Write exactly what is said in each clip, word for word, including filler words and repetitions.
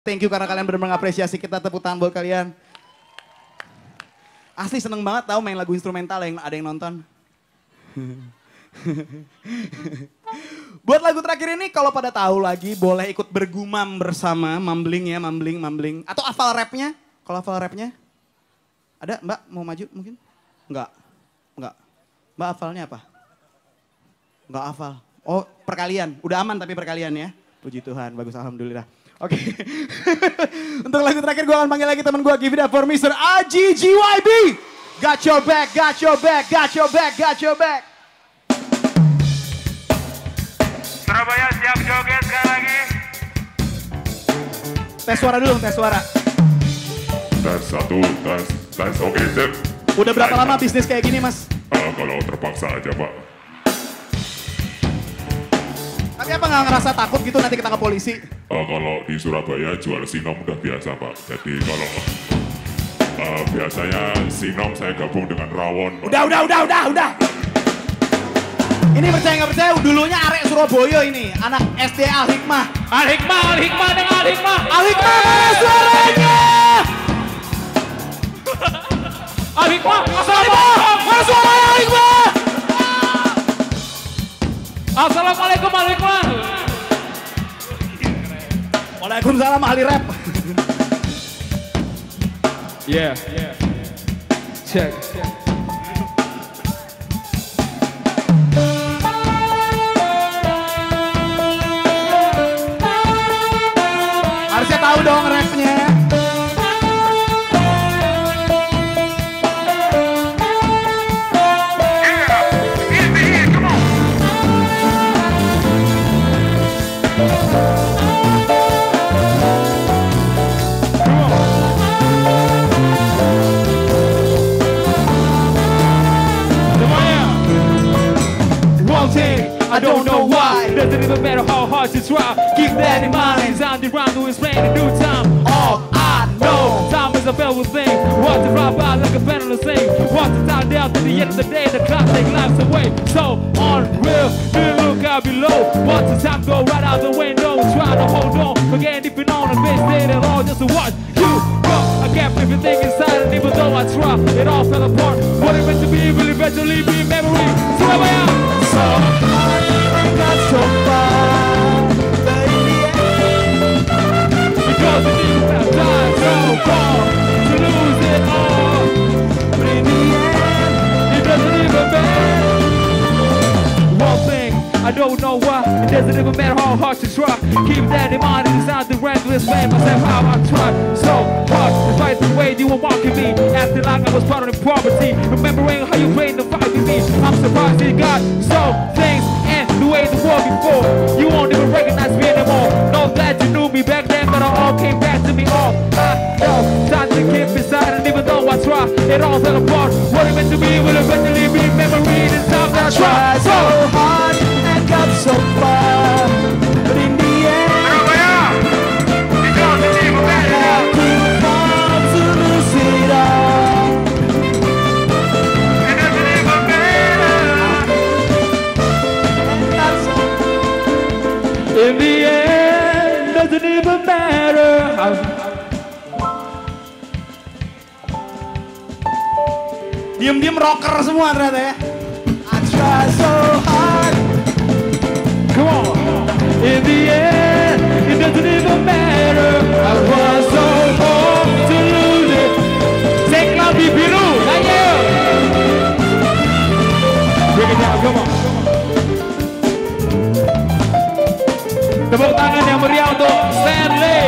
Thank you karena kalian benar-benar mengapresiasi kita, tepuk tangan buat kalian. Asli seneng banget tahu main lagu instrumental yang ada yang nonton. Buat lagu terakhir ini kalau pada tahu lagi boleh ikut bergumam bersama, mumbling ya, mumbling, mumbling. Atau hafal rapnya, kalau hafal rapnya. Ada Mbak mau maju mungkin? Enggak, enggak. Mbak hafalnya apa? Enggak hafal. Oh perkalian, udah aman tapi perkalian ya. Puji Tuhan, bagus alhamdulillah. Oke, okay. Untuk lagu terakhir gue akan panggil lagi teman gue, give it up for mister A G G Y B. Got your back, got your back, got your back, got your back. Surabaya siap joget sekali lagi. Tes suara dulu, tes suara. Tes satu, tes, tes, oke, sip. Udah berapa lama bisnis kayak gini mas? Uh, kalau terpaksa aja pak. Tapi apa nggak ngerasa takut gitu nanti kita ke polisi? Uh, kalau di Surabaya jual sinom udah biasa pak. Jadi kalau uh, biasanya sinom saya gabung dengan rawon. Pak. Udah, udah, udah, udah, udah. Ini percaya nggak percaya, dulunya arek Surabaya ini, anak S D Al Hikmah. Al Hikmah, Al Hikmah dengan Al Hikmah. Al Hikmah mana suaranya? Al Hikmah, Assalamualaikum. Mana suaranya Al Hikmah? Assalamualaikum Al Hikmah. Waalaikumsalam ahli rap. Yeah. Yeah. Check. Harusnya tahu dong rapnya. I don't know why, doesn't even matter how hard you try. Keep that in mind, it's on the round to explain in due time. All I know, time is a valuable thing. Watch it fly by like a pendulum sing. Watch it die down to the end of the day, the clock take lives away. So unreal, do you look out below? Watch the time go right out the window. Try to hold on, forget if you know the bitch did it all just to watch you go. I kept everything inside and even though I tried, it all fell apart. What it meant to be will eventually be memory. So here I am. So got so far, but in the end, because it didn't have time so far to lose it all. But in the end, it doesn't even matter. One thing, I don't know why, it doesn't even matter how hard you try. Keep that in mind, it's not the reckless man myself how I try so hard to fight the way you were mocking me, acting like I was part of the poverty, remembering how you played the fight with me. I'm surprised you got so things the way the war before. You won't even recognize me anymore. Know that you knew me back then, but it all came back to me all. I know, time to keep inside, and even though I try, it all fell apart. What it meant to be will eventually be memory. This time that I tried so hard and got so far, but in the end, it doesn't even matter. I keep on to lose it all. It doesn't even matter. In the end, doesn't even matter. Diem-diem rocker semua ternyata ya. I try so hard. Come on. In the end, it doesn't even matter. I was so hard to lose it. Take love di biru. Ayo. Bring it down, come on. Tepuk tangan yang meriah untuk Stanley.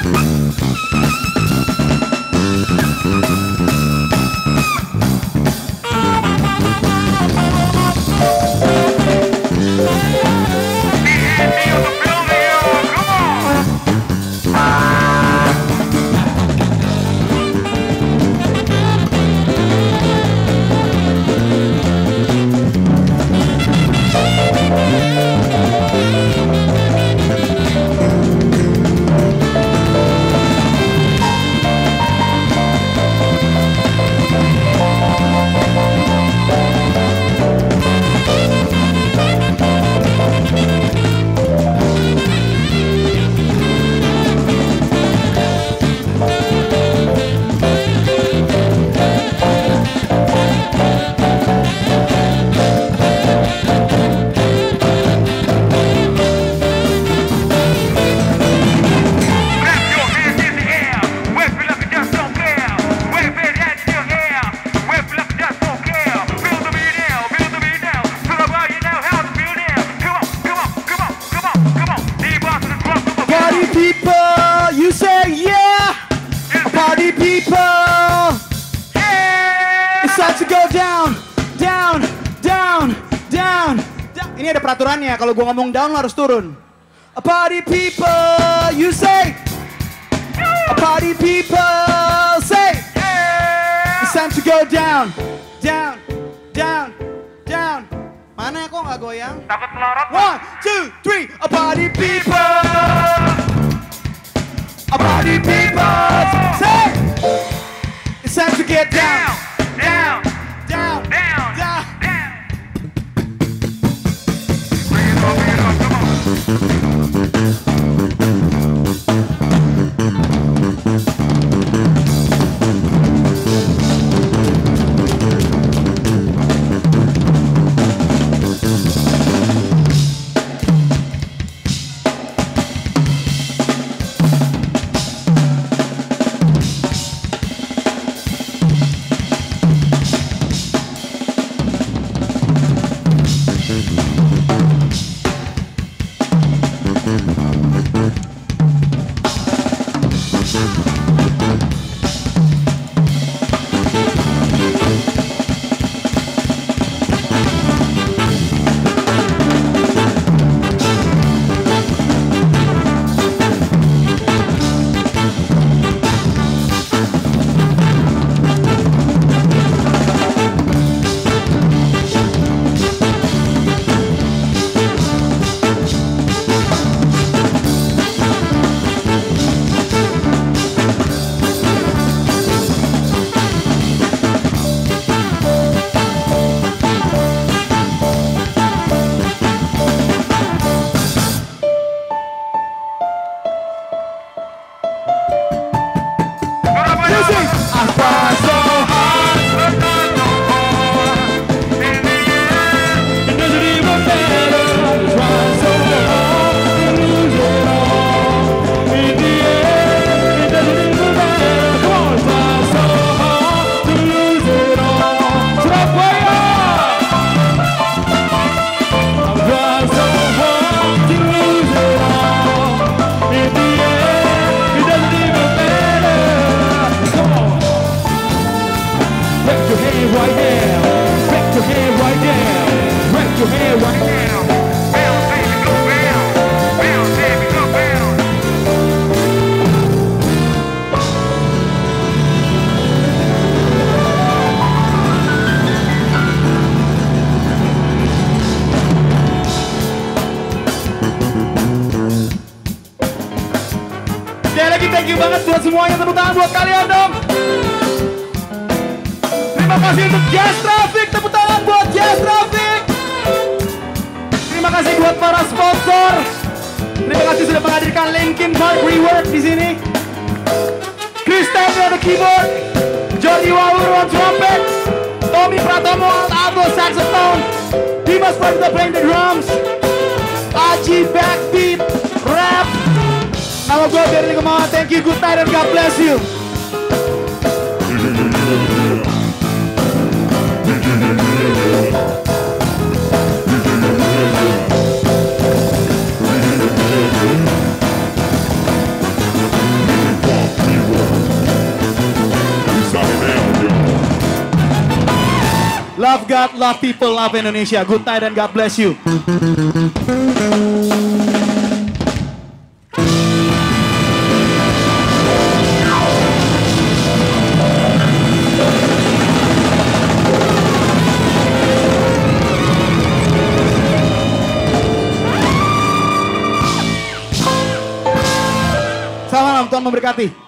Ini ada peraturannya, kalau gua ngomong down lo harus turun. A party people, you say. A party people, say. It's time to go down, down, down, down. Mana kok nggak goyang? Takut melorot. One, two, three. A party people. A party people, say. It's time to get down, down, down, down, down. Thank you banget buat semuanya, tepuk tangan buat kalian dong. Terima kasih untuk Jazz Traffic, tepuk tangan buat Jazz Traffic. Terima kasih buat para sponsor. Terima kasih sudah menghadirkan Linkin Park Rework di sini. Chris Taylor on the keyboard, Jody Wawur on trumpet, Tommy Pratomo on alto saxophone, Dimas Pradita playing the drums, Aji backbeat, rap. Nama gue Berli Kemawan, thank you, good night and God bless you. Love God, love people, love Indonesia. Good night and God bless you. Selamat malam, Tuhan memberkati.